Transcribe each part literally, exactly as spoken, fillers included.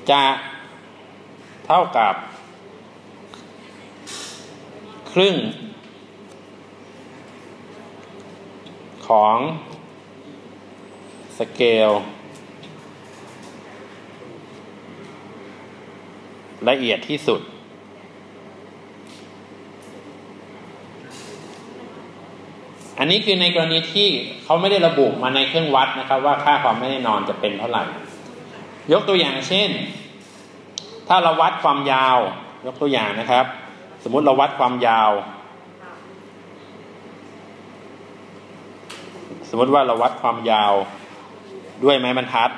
จะเท่ากับครึ่งของสเกลละเอียดที่สุดอันนี้คือในกรณีที่เขาไม่ได้ระบุมาในเครื่องวัดนะครับว่าค่าความไม่แน่นอนจะเป็นเท่าไหร่ยกตัวอย่างเช่นถ้าเราวัดความยาวยกตัวอย่างนะครับสมมุติเราวัดความยาวสมมติว่าเราวัดความยาวด้วยไม้บรรทัด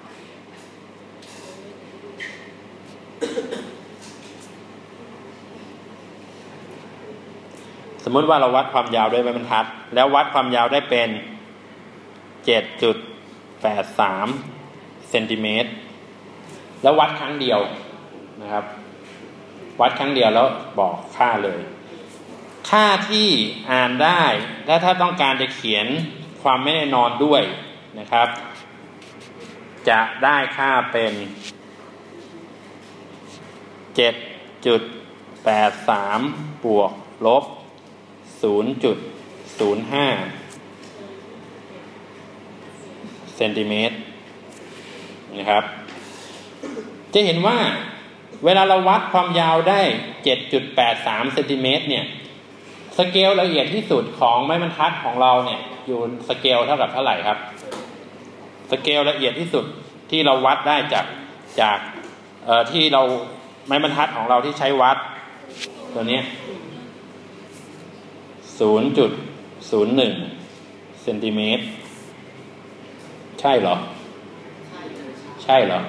สมมติว่าเราวัดความยาวด้วยไม้บรรทัดแล้ววัดความยาวได้เป็น เจ็ดจุดแปดสาม เซนติเมตรแล้ววัดครั้งเดียวนะครับวัดครั้งเดียวแล้วบอกค่าเลยค่าที่อ่านได้และถ้าต้องการจะเขียนความไม่แน่นอนด้วยนะครับจะได้ค่าเป็น เจ็ดจุดแปดสาม บวกลบ ศูนย์จุดศูนย์ห้า เซนติเมตรนะครับจะเห็นว่าเวลาเราวัดความยาวได้ เจ็ดจุดแปดสาม เซนติเมตรเนี่ยสเกลละเอียดที่สุดของไม้บรรทัดของเราเนี่ยอยู่สเกลเท่ากับเท่าไหร่ครับสเกลละเอียดที่สุดที่เราวัดได้จากจากเอ่อที่เราไม้บรรทัดของเราที่ใช้วัดตัวนี้ ศูนย์จุดศูนย์หนึ่ง เซนติเมตรใช่เหรอใช่เหรอ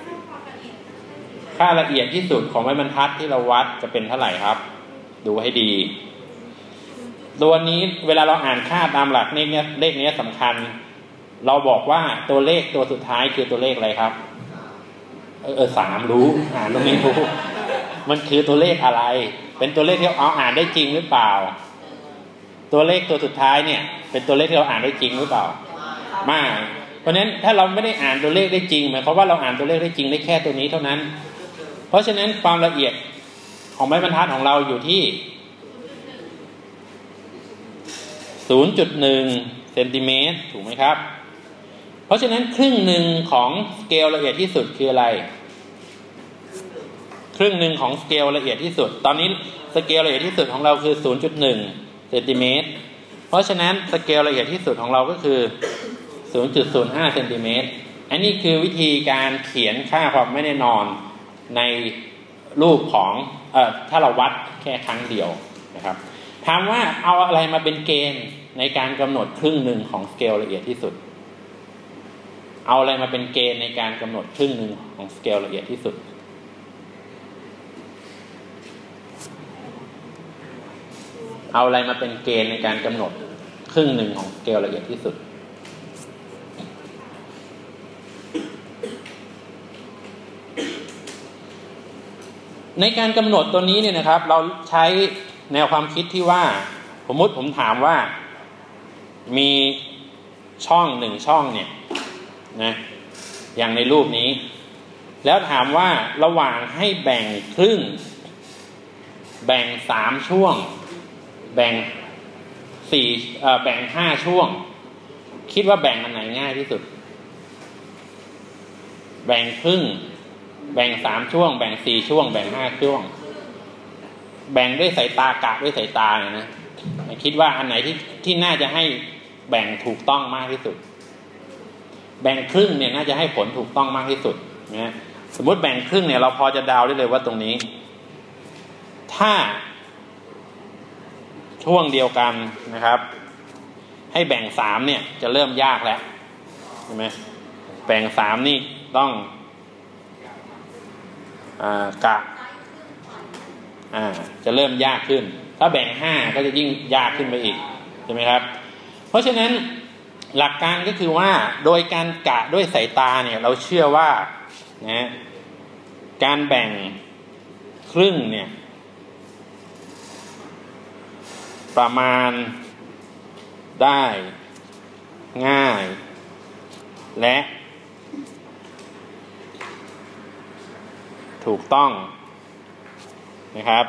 ค่าละเอียดที่สุดของไม้บรรทัดที่เราวัดจะเป็นเท่าไหร่ครับดูให้ดีตัวนี้เวลาเราอ่านค่าตามหลักเลขเนี้ยเลขนี้สำคัญเราบอกว่าตัวเลขตัวสุดท้ายคือตัวเลขอะไรครับเออเออสามรู้อ่านตรงนี้รู้มันคือตัวเลขอะไรเป็นตัวเลขที่เอาอ่านได้จริงหรือเปล่าตัวเลขตัวสุดท้ายเนี่ยเป็นตัวเลขที่เราอ่านได้จริงหรือเปล่าไม่เพราะฉะนั้นถ้าเราไม่ได้อ่านตัวเลขได้จริงหมายความว่าเราอ่านตัวเลขได้จริงได้แค่ตัวนี้เท่านั้นเพราะฉะนั้นความละเอียดของไม้บรรทัดของเราอยู่ที่ ศูนย์จุดหนึ่ง เซนติเมตรถูกไหมครับเพราะฉะนั้นครึ่งหนึ่งของสเกลละเอียดที่สุดคืออะไรครึ่งหนึ่งของสเกลละเอียดที่สุดตอนนี้สเกลละเอียดที่สุดของเราคือ ศูนย์จุดหนึ่ง เซนติเมตรเพราะฉะนั้นสเกลละเอียดที่สุดของเราก็คือ ศูนย์จุดศูนย์ห้า เซนติเมตรอันนี้คือวิธีการเขียนค่าความไม่แน่นอนในรูปของเอ่อถ้าเราวัดแค่ครั้งเดียวนะครับถามว่าเอาอะไรมาเป็นเกณฑ์ในการกำหนดครึ่งหนึ่งของสเกลละเอียดที่สุดเอาอะไรมาเป็นเกณฑ์ในการกำหนดครึ่งหนึ่งของสเกลละเอียดที่สุดเอาอะไรมาเป็นเกณฑ์ในการกำหนดครึ่งหนึ่งของสเกลละเอียดที่สุดในการกำหนดตัวนี้เนี่ยนะครับเราใช้แนวความคิดที่ว่าสมมติผมถามว่ามีช่องหนึ่งช่องเนี่ยนะอย่างในรูปนี้แล้วถามว่าระหว่างให้แบ่งครึ่งแบ่งสามช่วงแบ่งสี่เอ่อแบ่งห้าช่วงคิดว่าแบ่งอันไหนง่ายที่สุดแบ่งครึ่งแบ่งสามช่วงแบ่งสี่ช่วงแบ่งห้าช่วงแบ่งด้วยสายตากะด้วยสายตาเนี่ยนะคิดว่าอันไหนที่ที่น่าจะให้แบ่งถูกต้องมากที่สุดแบ่งครึ่งเนี่ยน่าจะให้ผลถูกต้องมากที่สุดนะสมมติแบ่งครึ่งเนี่ยเราพอจะเดาได้เลยว่าตรงนี้ถ้าช่วงเดียวกันนะครับให้แบ่งสามเนี่ยจะเริ่มยากแล้วใช่ไหมแบ่งสามนี่ต้องอ่ากะอ่าจะเริ่มยากขึ้นถ้าแบ่งห้าก็จะยิ่งยากขึ้นไปอีกใช่ไหมครับเพราะฉะนั้นหลักการก็คือว่าโดยการกะด้วยสายตาเนี่ยเราเชื่อว่านะการแบ่งครึ่งเนี่ยประมาณได้ง่ายและถูกต้องนะครับ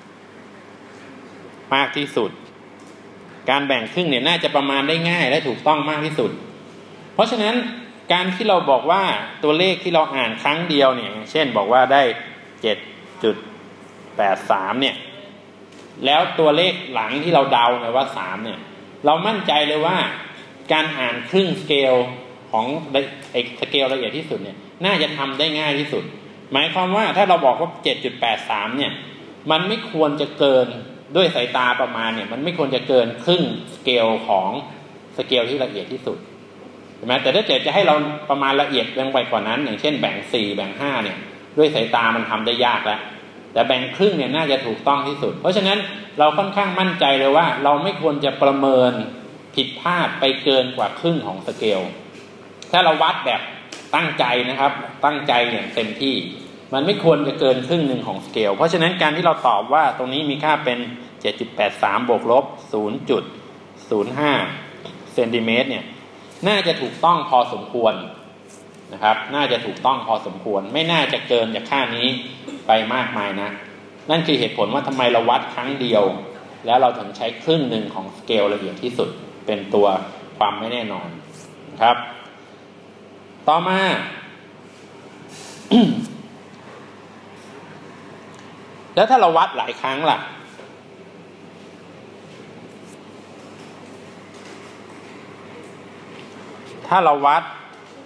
มากที่สุดการแบ่งครึ่งเนี่ยน่าจะประมาณได้ง่ายและถูกต้องมากที่สุดเพราะฉะนั้นการที่เราบอกว่าตัวเลขที่เราอ่านครั้งเดียวเนี่ยเช่นบอกว่าได้ เจ็ดจุดแปดสาม เนี่ยแล้วตัวเลขหลังที่เราเดาเนี่ยว่าสามเนี่ยเรามั่นใจเลยว่าการอ่านครึ่งสเกลของไอ้สเกลละเอียดที่สุดเนี่ยน่าจะทำได้ง่ายที่สุดหมายความว่าถ้าเราบอกว่า เจ็ดจุดแปดสาม เนี่ยมันไม่ควรจะเกินด้วยสายตาประมาณเนี่ยมันไม่ควรจะเกินครึ่งสเกลของสเกลที่ละเอียดที่สุดใช่ไหมแต่ถ้าเกิดจะให้เราประมาณละเอียดลงไปกว่านั้นอย่างเช่นแบ่งสี่แบ่งห้าเนี่ยด้วยสายตามันทำได้ยากแล้วแต่แบ่งครึ่งเนี่ยน่าจะถูกต้องที่สุดเพราะฉะนั้นเราค่อนข้างมั่นใจเลยว่าเราไม่ควรจะประเมินผิดพลาดไปเกินกว่าครึ่งของสเกลถ้าเราวัดแบบตั้งใจนะครับตั้งใจอย่างเต็มที่มันไม่ควรจะเกินครึ่งหนึ่งของสเกลเพราะฉะนั้นการที่เราตอบว่าตรงนี้มีค่าเป็น เจ็ดจุดแปดสาม บวกลบ ศูนย์จุดศูนย์ห้า เซนติเมตรเนี่ยน่าจะถูกต้องพอสมควรนะครับน่าจะถูกต้องพอสมควรไม่น่าจะเกินจากค่านี้ไปมากมายนะนั่นคือเหตุผลว่าทำไมเราวัดครั้งเดียวแล้วเราถึงใช้ครึ่งหนึ่งของสเกลละเอียดที่สุดเป็นตัวความไม่แน่นอนนะครับต่อมา แล้วถ้าเราวัดหลายครั้งล่ะถ้าเราวัด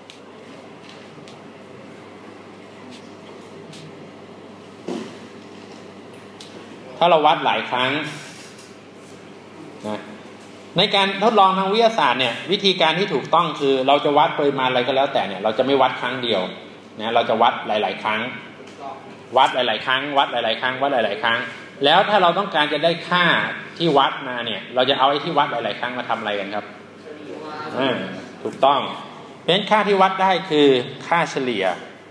ถ้าเราวัดหลายครั้งนะในการทดลองทางวิทยาศาสตร์เนี่ยวิธีการที่ถูกต้องคือเราจะวัดปริมาณอะไรก็แล้วแต่เนี่ยเราจะไม่วัดครั้งเดียวนะเราจะวัดหลายๆครั้งวัดหลายๆครั้งวัดหลายๆครั้งวัดหลายๆครั้งแล้วถ้าเราต้องการจะได้ค่าที่วัดมาเนี่ยเราจะเอาไอ้ที่วัดหลายๆครั้งมาทำอะไรกันครับอ่าถูกต้องเพราะฉะนั้นค่าที่วัดได้คือค่าเฉลี่ย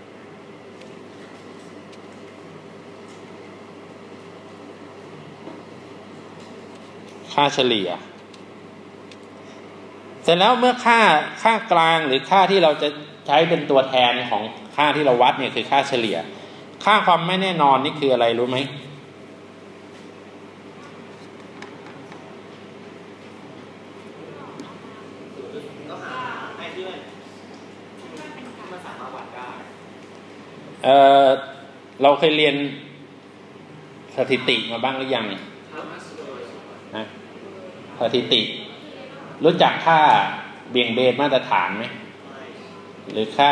ค่าเฉลี่ยเสร็จแล้วเมื่อค่าค่ากลางหรือค่าที่เราจะใช้เป็นตัวแทนของค่าที่เราวัดเนี่ยคือค่าเฉลี่ยค่าความไม่แน่นอนนี่คืออะไรรู้ไหมเออเราเคยเรียนสถิติมาบ้างหรือยังนะสถิติรู้จักค่าเบี่ยงเบนมาตรฐานไหมหรือค่า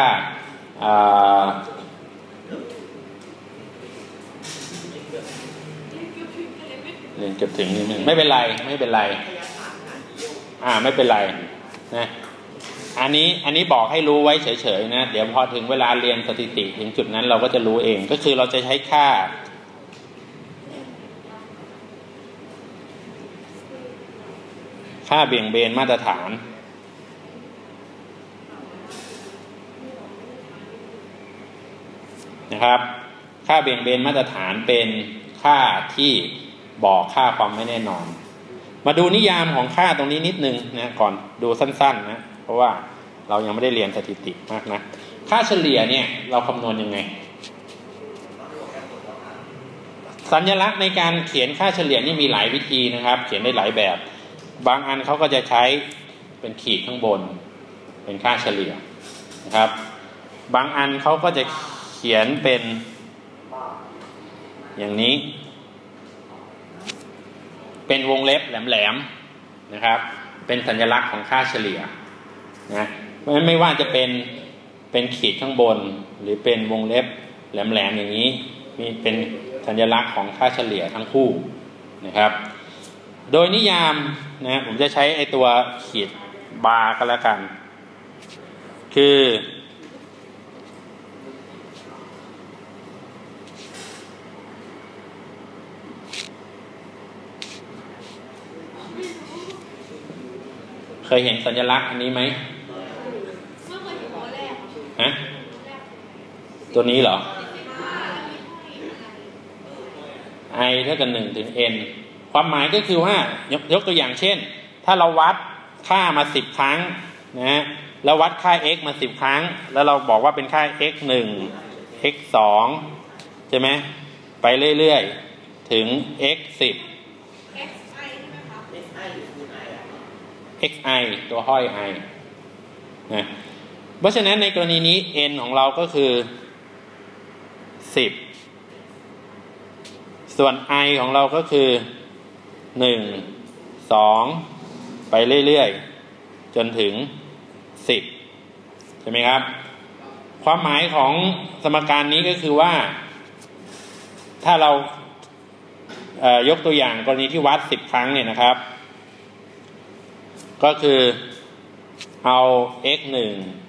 เรียนเกือบถึงนี่ไม่เป็นไรไม่เป็นไรอ่าไม่เป็นไรนะอันนี้อันนี้บอกให้รู้ไว้เฉยๆนะเดี๋ยวพอถึงเวลาเรียนสถิติถึงจุดนั้นเราก็จะรู้เองก็คือเราจะใช้ค่าค่าเบี่ยงเบนมาตรฐานนะครับค่าเบี่ยงเบนมาตรฐานเป็นค่าที่บอกค่าความไม่แน่นอนมาดูนิยามของค่าตรงนี้นิดนึงนะก่อนดูสั้นๆนะเพราะว่าเรายังไม่ได้เรียนสถิติมากนะค่าเฉลี่ยเนี่ยเราคำนวณยังไงสัญลักษณ์ในการเขียนค่าเฉลี่ยนี่มีหลายวิธีนะครับเขียนได้หลายแบบบางอันเขาก็จะใช้เป็นขีดข้างบนเป็นค่าเฉลี่ยนะครับบางอันเขาก็จะเขียนเป็นอย่างนี้เป็นวงเล็บแหลมๆนะครับเป็นสัญลักษณ์ของค่าเฉลี่ยนะเพราะฉะนั้นไม่ว่าจะเป็นเป็นขีดข้างบนหรือเป็นวงเล็บแหลมๆอย่างนี้มีเป็นสัญลักษณ์ของค่าเฉลี่ยทั้งคู่นะครับโดยนิยามนะผมจะใช้ไอตัวขีดบาร์ก็แล้วกันคือเคยเห็นสัญลักษณ์อันนี้ไหมฮะตัวนี้เหรอ i เท่ากับหนึ่งถึง n ความหมายก็คือว่ายกยกตัวอย่างเช่นถ้าเราวัดค่ามาสิบครั้งนะฮะแล้ววัดค่า x มาสิบครั้งแล้วเราบอกว่าเป็นค่า x หนึ่ง x สองใช่ไหมไปเรื่อยๆถึง x สิบ xi ใช่ไหมคะ xi หรือคูณ i อ่ะ xi ตัวห้อย i นะเพราะฉะนั้นในกรณีนี้ n ของเราก็คือสิบส่วน i ของเราก็คือหนึ่ง สองไปเรื่อยๆจนถึงสิบใช่ไหมครับความหมายของสมการนี้ก็คือว่าถ้าเราเอ่อยกตัวอย่างกรณีที่วัดสิบครั้งเนี่ยนะครับก็คือเอา x หนึ่ง